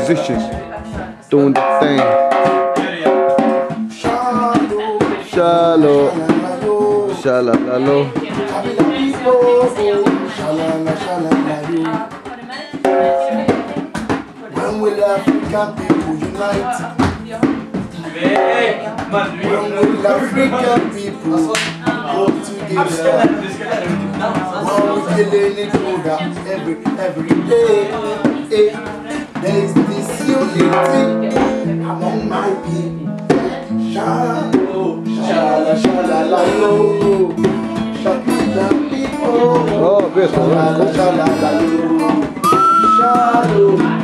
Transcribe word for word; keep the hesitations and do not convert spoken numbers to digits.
musicians doing the thing. Shallow, shallow. When will African people unite? When will African people go together? When we killing each other every every day. There is this unity among my people. Shallow, shallow, shallow, shallow, people. Oh, this one. Shallow, shallow, shallow.